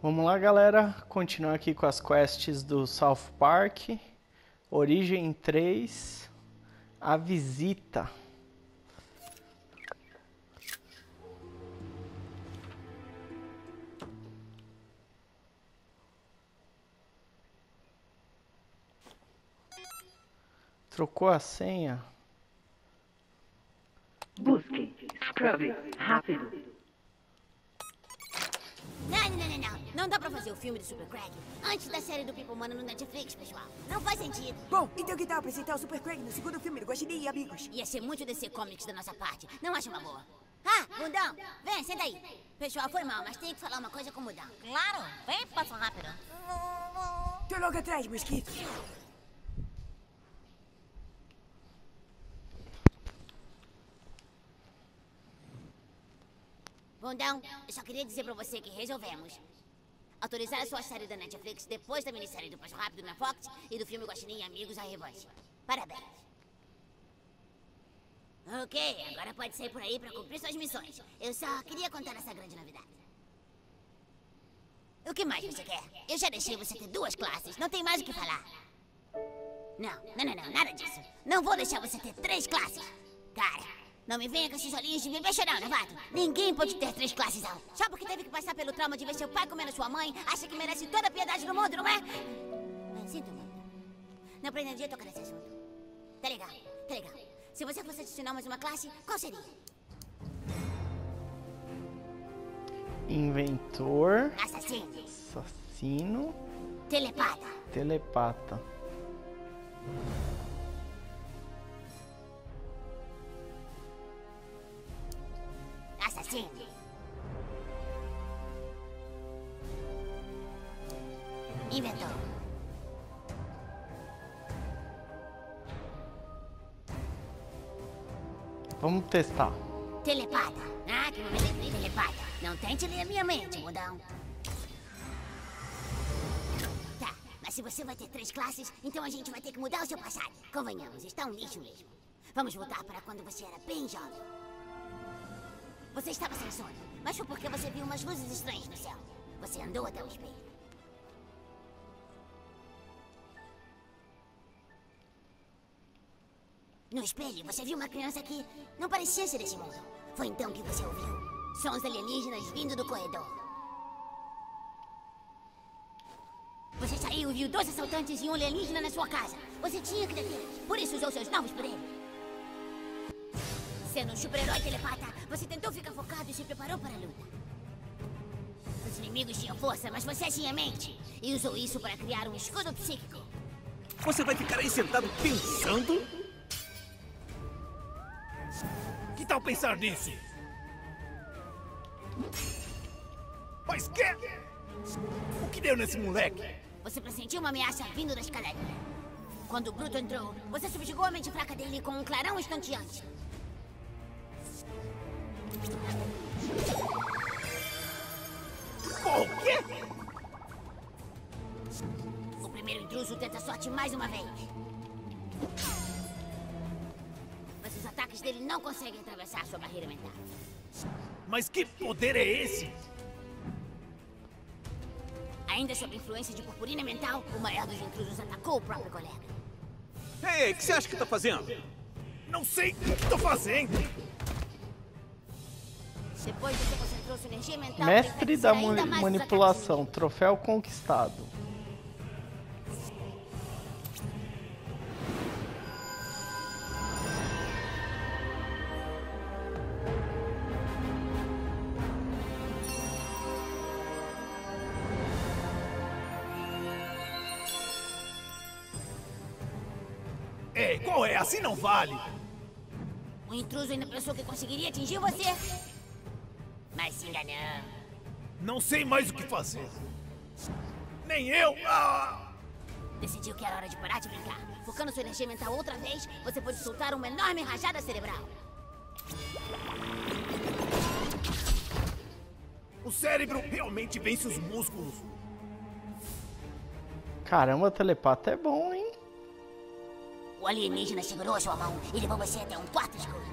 Vamos lá, galera. Continuar aqui com as quests do South Park. Origem 3. A visita. Trocou a senha? Busque. Scrubby. Rápido. Não dá pra fazer o filme do Super Craig antes da série do People Mano no Netflix, pessoal. Não faz sentido. Bom, então que tal apresentar o Super Craig no segundo filme do Guaxinim e Amigos? Ia ser muito DC Comics da nossa parte. Não acha uma boa? Ah, Bundão, vem, senta aí. Pessoal, foi mal, mas tenho que falar uma coisa com o Bundão. Claro, vem, passa rápido. Tô logo atrás, Mosquito. Bundão, eu só queria dizer pra você que resolvemos autorizar a sua série da Netflix depois da minissérie do Passo Rápido na Fox e do filme Guaxinim e Amigos A Revanche. Parabéns. Ok, agora pode sair por aí pra cumprir suas missões. Eu só queria contar essa grande novidade. O que mais você quer? Eu já deixei você ter 2 classes, não tem mais o que falar. Não, nada disso. Não vou deixar você ter 3 classes. Cara, não me venha com esses olhinhos de bebê chorão, novato. Ninguém pode ter 3 classes, não. Só porque teve que passar pelo trauma de ver seu pai comendo sua mãe, acha que merece toda a piedade do mundo, não é? Sinto muito. Não pretendia tocar nesse assunto. Tá legal. Se você fosse adicionar mais uma classe, qual seria? Inventor. Assassino. Assassino. Telepata. Telepata. Assassino. Inventor. Vamos testar. Telepata. Ah, que não me lembrei. Telepata. Não tente ler a minha mente, mudão. Tá, mas se você vai ter 3 classes, então a gente vai ter que mudar o seu passado. Convenhamos, está um lixo mesmo. Vamos voltar para quando você era bem jovem. Você estava sem sono, mas foi porque você viu umas luzes estranhas no céu. Você andou até o espelho. No espelho, você viu uma criança que não parecia ser desse mundo. Foi então que você ouviu sons alienígenas vindo do corredor. Você saiu e viu 2 assaltantes e um alienígena na sua casa. Você tinha que detê-los, por isso usou seus novos poderes. Sendo um super-herói telepata, você tentou ficar focado e se preparou para a luta. Os inimigos tinham força, mas você tinha mente. E usou isso para criar um escudo psíquico. Você vai ficar aí sentado pensando? Que tal pensar nisso? Mas que... O que deu nesse moleque? Você pressentiu uma ameaça vindo da escadaria. Quando o Bruto entrou, você subjugou a mente fraca dele com um clarão estonteante. O quê? O primeiro intruso tenta sorte mais uma vez. Mas os ataques dele não conseguem atravessar sua barreira mental. Mas que poder é esse? Ainda sob influência de purpurina mental, o maior dos intrusos atacou o próprio colega. Ei, o que você acha que tá fazendo? Não sei o que tô fazendo. Depois você concentrou sua energia mental... Mestre da manipulação. Troféu conquistado. Ei, qual é? Assim não vale. O intruso ainda pensou que conseguiria atingir você. Mas se enganou. Não sei mais o que fazer. Nem eu. Decidiu que era hora de parar de brincar. Focando sua energia mental outra vez, você pode soltar uma enorme rajada cerebral. O cérebro realmente vence os músculos. Caramba, telepata é bom, hein? O alienígena segurou a sua mão e levou você até um quarto escuro.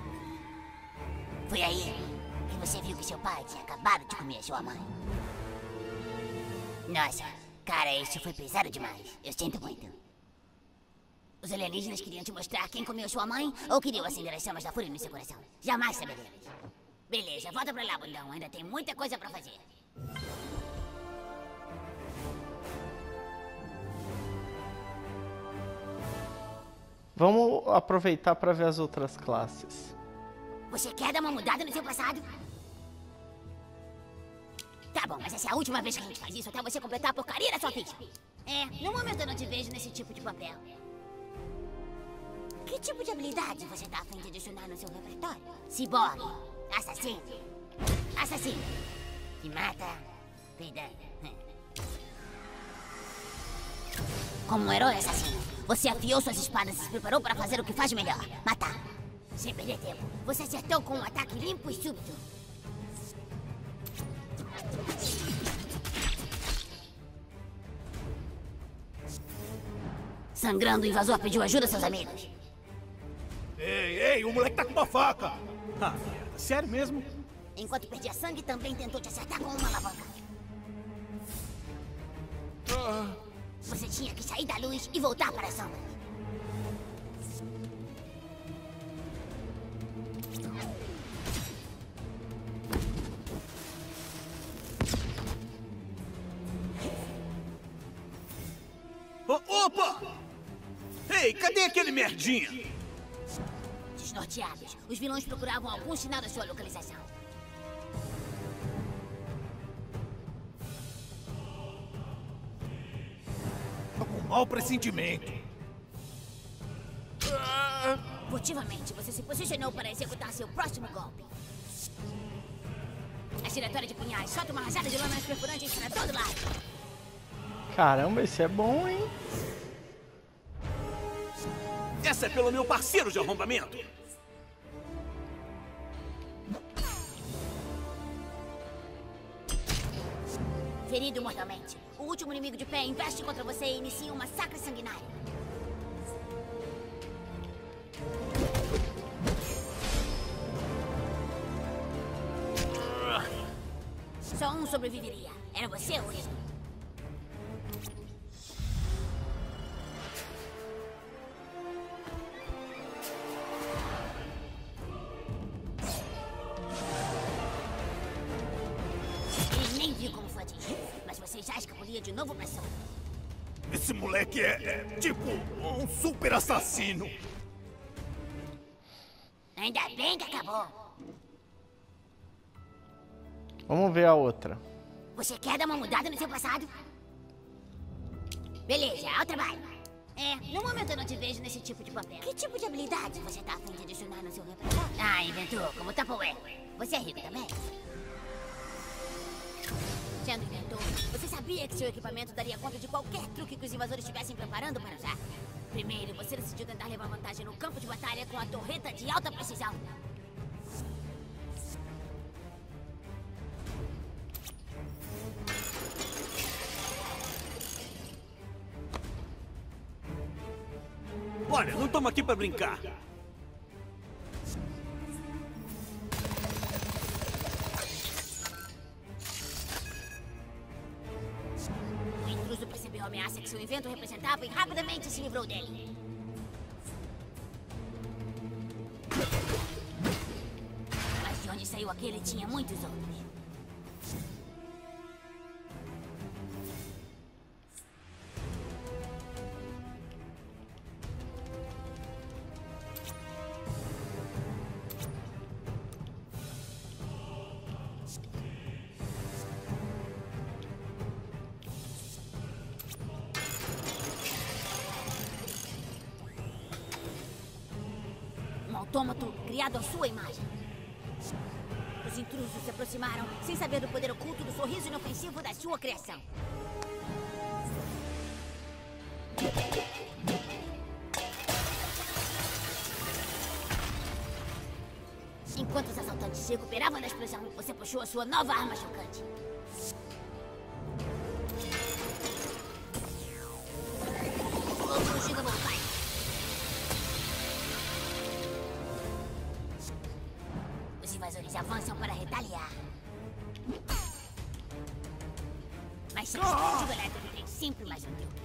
Foi aí que você viu que seu pai tinha acabado de comer sua mãe. Nossa, cara, isso foi pesado demais. Eu sinto muito. Os alienígenas queriam te mostrar quem comeu sua mãe ou queriam acender as chamas da fúria no seu coração? Jamais saberemos. Beleza, volta pra lá, bundão. Ainda tem muita coisa pra fazer. Vamos aproveitar para ver as outras classes. Você quer dar uma mudada no seu passado? Tá bom, mas essa é a última vez que a gente faz isso até você completar a porcaria da sua ficha. É, no momento eu não te vejo nesse tipo de papel. Que tipo de habilidade você tá a fim de adicionar no seu repertório? Ciborgue, assassino, assassino, que mata, cuidado. Como um herói assassino, você afiou suas espadas e se preparou para fazer o que faz melhor, matar. Sem perder tempo, você acertou com um ataque limpo e súbito. Sangrando, o invasor pediu ajuda a seus amigos. Ei, o moleque tá com uma faca! Ah, merda, sério mesmo? Enquanto perdia sangue, também tentou te acertar com uma alavanca. Você tinha que sair da luz e voltar para a sombra. Opa! Ei, cadê aquele merdinha? Desnorteados, os vilões procuravam algum sinal da sua localização. Tô com mau pressentimento. Furtivamente, você se posicionou para executar seu próximo golpe. A giratória de punhais solta uma rajada de lâminas perfurantes para todo lado. Caramba, esse é bom, hein? Essa é pelo meu parceiro de arrombamento. Ferido mortalmente, o último inimigo de pé investe contra você e inicia um massacre sanguinário. Só um sobreviveria. Era você ou ele? Ele nem viu como foi atingido, mas você já escapulia de novo pra cima. Esse moleque é tipo um super assassino. Ainda bem que acabou. Vamos ver a outra. Você quer dar uma mudada no seu passado? Beleza, ao trabalho. É, no momento eu não te vejo nesse tipo de papel. Que tipo de habilidade você tá a fim de adicionar no seu repertório? Ah, inventou, como Tupperware. Você é rico também? Sendo inventor, você sabia que seu equipamento daria conta de qualquer truque que os invasores estivessem preparando para usar? Primeiro, você decidiu tentar levar vantagem no campo de batalha com a torreta de alta precisão. Olha, não estamos aqui para brincar. O intruso percebeu a ameaça que seu invento representava e rapidamente se livrou dele. Mas de onde saiu aquele tinha muitos outros. Um autômato criado à sua imagem. Os intrusos se aproximaram sem saber do poder oculto do sorriso inofensivo da sua criação. Enquanto os assaltantes se recuperavam da explosão, você puxou a sua nova arma chocante. Fugindo, pai. Os invasores avançam para retaliar. Mas seu dispositivo elétrico tem sempre mais um truque.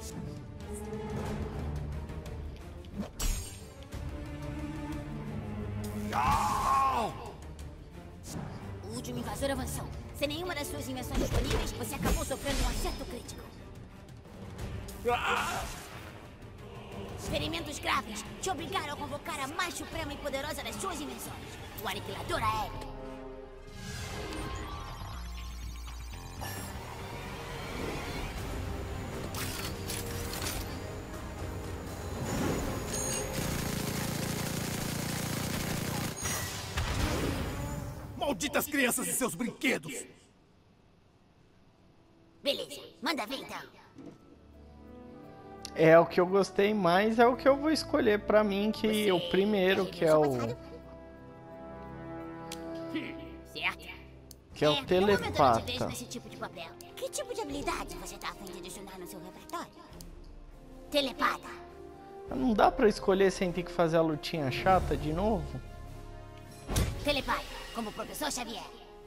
O último invasor avançou. Sem nenhuma das suas invenções disponíveis, você acabou sofrendo um acerto crítico. Experimentos graves te obrigaram a convocar a mais suprema e poderosa das suas invenções, o aniquilador aéreo. Malditas crianças e seus brinquedos! Beleza, manda ver então. É o que eu gostei mais, é o que eu vou escolher pra mim, que o primeiro, que é o... Certo? Que é o No momento eu não te vejo telepata. nesse tipo de papel. Que tipo de habilidade você tá a fim de adicionar no seu repertório? Telepata. Não dá pra escolher sem ter que fazer a lutinha chata de novo? Telepata, como o professor Xavier.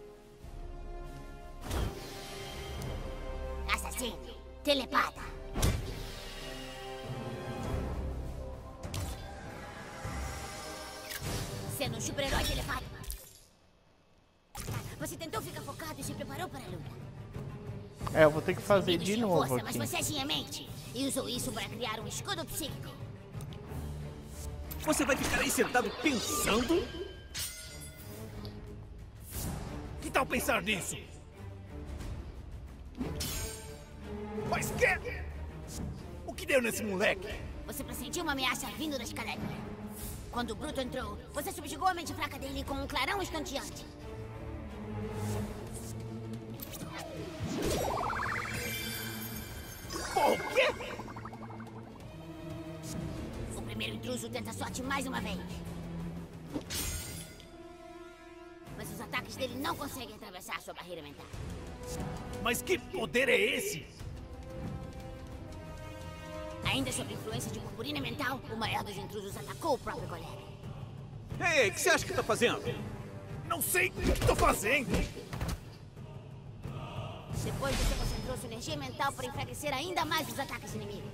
Assassino. Telepata. Sendo um super-herói telepata. Você tentou ficar focado e se preparou para a luta. É, eu vou ter que fazer Inimigos de tinham novo força, mas aqui. você tinha mente. E usou isso para criar um escudo psíquico. Você vai ficar aí sentado pensando? Que tal pensar nisso? Mas que... O que deu nesse moleque? Você pressentiu uma ameaça vindo da escadaria. Quando o Bruto entrou, você subjugou a mente fraca dele com um clarão escanteante. O quê? O primeiro intruso tenta sorte mais uma vez. Mas os ataques dele não conseguem atravessar sua barreira mental. Mas que poder é esse? Ainda sob influência de purpurina mental, o maior dos intrusos atacou o próprio colega. Ei, o que você acha que tá fazendo? Não sei o que tô fazendo. Depois você concentrou sua energia mental para enfraquecer ainda mais os ataques inimigos.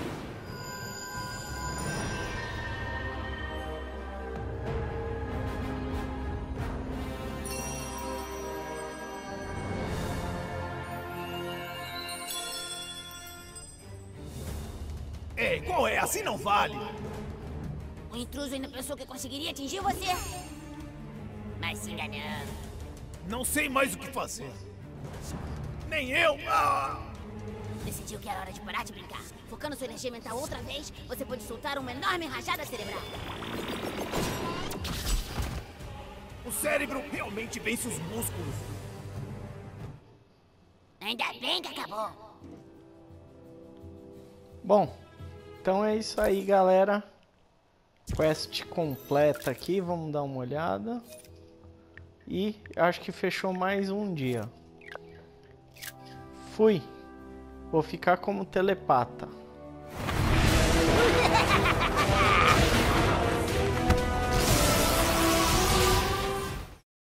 Ei, qual é? Assim não vale. O intruso ainda pensou que conseguiria atingir você. Mas se enganou. Não sei mais o que fazer. Nem eu. Decidiu que era hora de parar de brincar. Focando sua energia mental outra vez, você pode soltar uma enorme rajada cerebral. O cérebro realmente vence os músculos. Ainda bem que acabou. Bom, então é isso aí, galera. Quest completa aqui, vamos dar uma olhada. E acho que fechou mais um dia. Fui. Vou ficar como telepata.